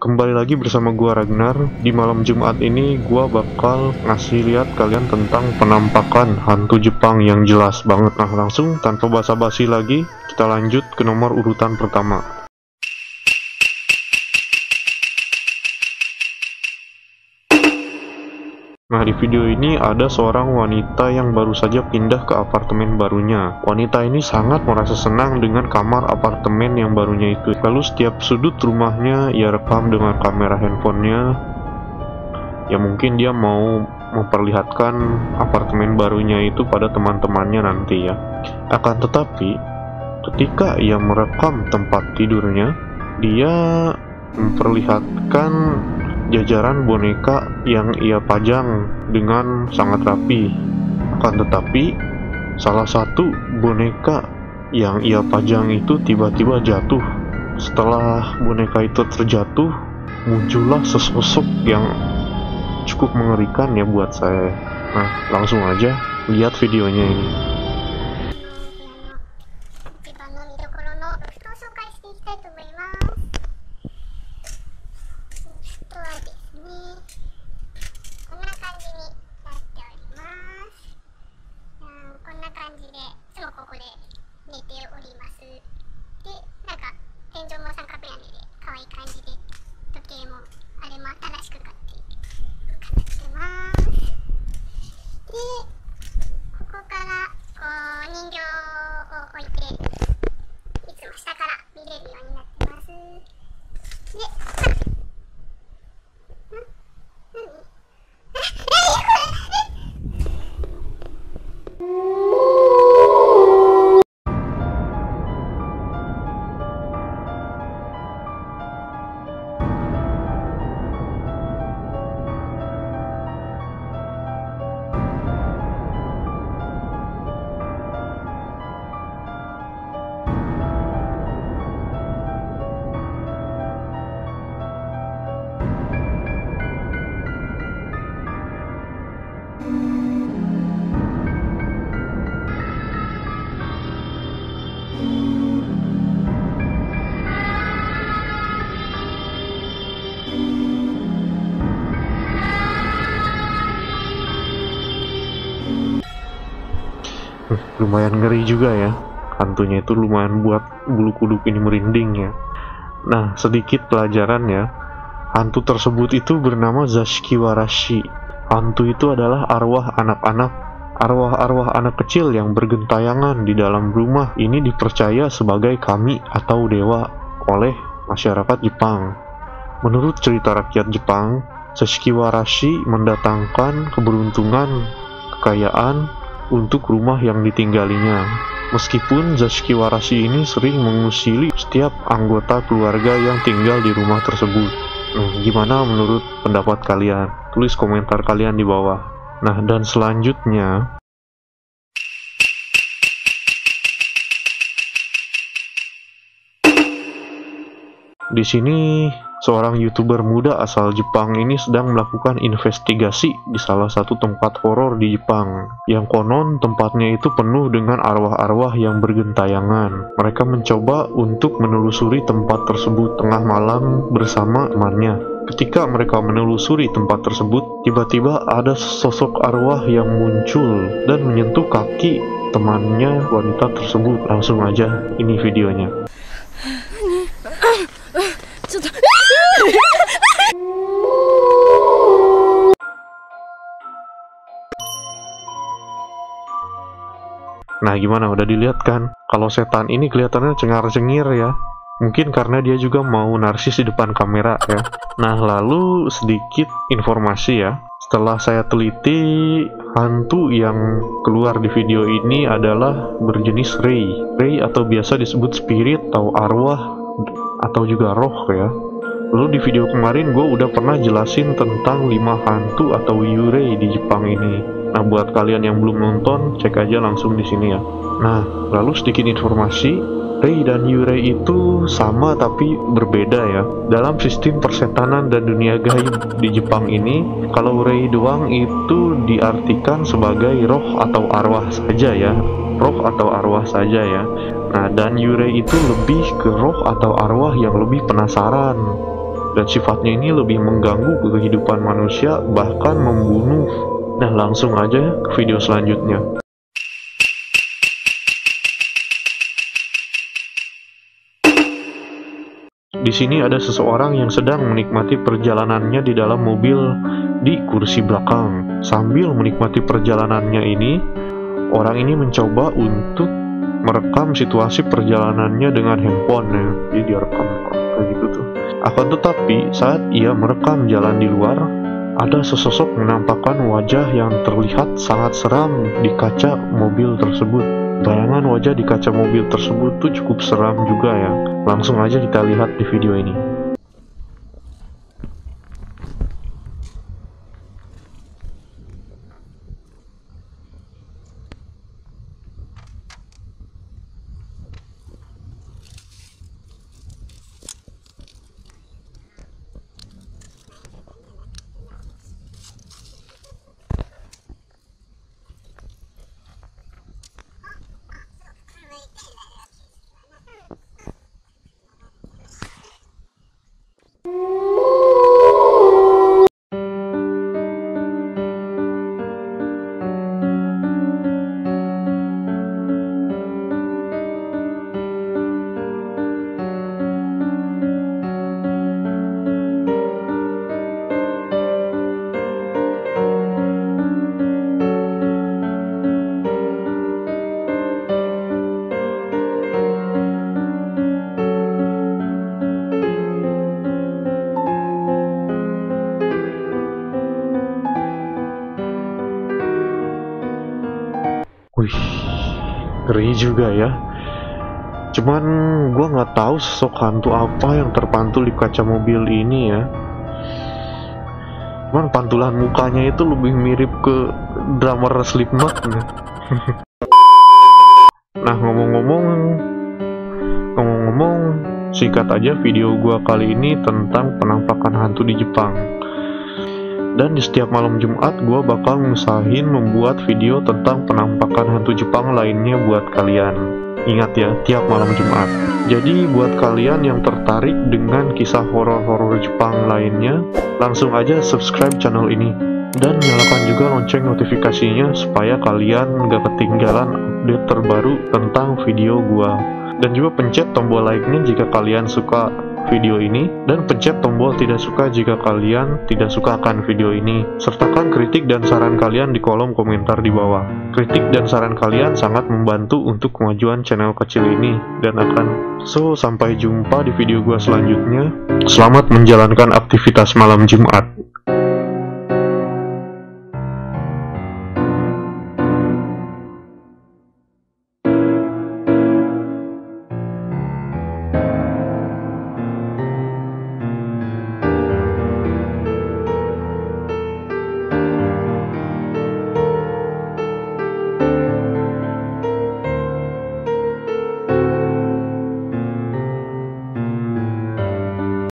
kembali lagi bersama gua Ragnar. Di malam Jumat ini gua bakal ngasih lihat kalian tentang penampakan hantu Jepang yang jelas banget. Nah, langsung tanpa basa-basi lagi, kita lanjut ke nomor urutan pertama. Nah, di video ini ada seorang wanita yang baru saja pindah ke apartemen barunya. Wanita ini sangat merasa senang dengan kamar apartemen yang barunya itu. Lalu setiap sudut rumahnya ia rekam dengan kamera handphonenya. Ya mungkin dia mau memperlihatkan apartemen barunya itu pada teman-temannya nanti ya. Akan tetapi, ketika ia merekam tempat tidurnya, dia memperlihatkan jajaran boneka yang ia pajang dengan sangat rapi. Akan tetapi, salah satu boneka yang ia pajang itu tiba-tiba jatuh. Setelah boneka itu terjatuh, muncullah sesosok yang cukup mengerikan ya buat saya. Nah, langsung aja lihat videonya ini. Lumayan ngeri juga ya, hantunya itu lumayan buat bulu kuduk ini merinding ya. Nah, sedikit pelajaran ya, hantu tersebut itu bernama Zashikiwarashi. Hantu itu adalah arwah anak-anak, arwah-arwah anak kecil yang bergentayangan di dalam rumah. Ini dipercaya sebagai kami atau dewa oleh masyarakat Jepang. Menurut cerita rakyat Jepang, Zashikiwarashi mendatangkan keberuntungan, kekayaan untuk rumah yang ditinggalinya. Meskipun Zashikiwarashi ini sering mengusili setiap anggota keluarga yang tinggal di rumah tersebut. Gimana menurut pendapat kalian? Tulis komentar kalian di bawah. Nah, dan selanjutnya di sini seorang YouTuber muda asal Jepang ini sedang melakukan investigasi di salah satu tempat horor di Jepang, yang konon tempatnya itu penuh dengan arwah-arwah yang bergentayangan. Mereka mencoba untuk menelusuri tempat tersebut tengah malam bersama temannya. Ketika mereka menelusuri tempat tersebut, tiba-tiba ada sosok arwah yang muncul dan menyentuh kaki temannya wanita tersebut. Langsung aja ini videonya. Nah, gimana? Udah dilihat kan? Kalau setan ini kelihatannya cengar-cengir ya. Mungkin karena dia juga mau narsis di depan kamera ya. Nah, lalu sedikit informasi ya. Setelah saya teliti, hantu yang keluar di video ini adalah berjenis Rei. Rei atau biasa disebut spirit atau arwah atau juga roh ya. Lalu di video kemarin gue udah pernah jelasin tentang 5 hantu atau yurei di Jepang ini. Nah, buat kalian yang belum nonton, cek aja langsung di sini ya. Nah, lalu sedikit informasi, Rei dan yurei itu sama tapi berbeda ya. Dalam sistem persetanan dan dunia gaib di Jepang ini, kalau Rei doang itu diartikan sebagai roh atau arwah saja ya. Roh atau arwah saja ya. Nah, dan yurei itu lebih ke roh atau arwah yang lebih penasaran. dan sifatnya ini lebih mengganggu kehidupan manusia, bahkan membunuh. Nah, langsung aja ke video selanjutnya. Di sini ada seseorang yang sedang menikmati perjalanannya di dalam mobil di kursi belakang. Sambil menikmati perjalanannya ini, orang ini mencoba untuk merekam situasi perjalanannya dengan handphone. Jadi dia rekam kayak gitu tuh. Akan tetapi saat ia merekam jalan di luar, ada sesosok menampakkan wajah yang terlihat sangat seram di kaca mobil tersebut. Bayangan wajah di kaca mobil tersebut tuh cukup seram juga ya. Langsung aja kita lihat di video ini. Wih, ngeri juga ya. Cuman gua nggak tahu sosok hantu apa yang terpantul di kaca mobil ini ya. Cuman pantulan mukanya itu lebih mirip ke drummer Slipknot ya. Nah, ngomong-ngomong, singkat aja video gua kali ini tentang penampakan hantu di Jepang. Dan di setiap malam Jumat gue bakal ngusahain membuat video tentang penampakan hantu Jepang lainnya buat kalian. Ingat ya, tiap malam Jumat. Jadi buat kalian yang tertarik dengan kisah horor-horor Jepang lainnya, langsung aja subscribe channel ini. Dan nyalakan juga lonceng notifikasinya supaya kalian gak ketinggalan update terbaru tentang video gue. Dan juga pencet tombol like-nya jika kalian suka video ini, dan pencet tombol tidak suka jika kalian tidak suka akan video ini. Sertakan kritik dan saran kalian di kolom komentar di bawah. Kritik dan saran kalian sangat membantu untuk kemajuan channel kecil ini dan sampai jumpa di video gua selanjutnya. Selamat menjalankan aktivitas malam Jumat.